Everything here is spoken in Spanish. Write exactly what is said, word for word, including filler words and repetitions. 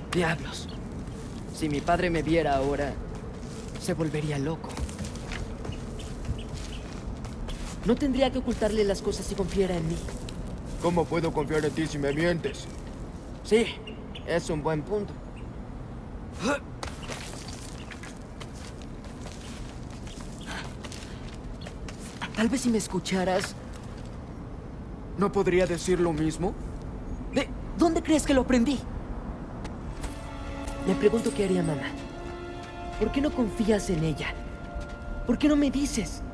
Diablos. Si mi padre me viera ahora, se volvería loco. No tendría que ocultarle las cosas si confiara en mí. ¿Cómo puedo confiar en ti si me mientes? Sí, es un buen punto. Tal vez si me escucharas... ¿No podría decir lo mismo? ¿De dónde crees que lo aprendí? Me pregunto qué haría mamá. ¿Por qué no confías en ella? ¿Por qué no me dices?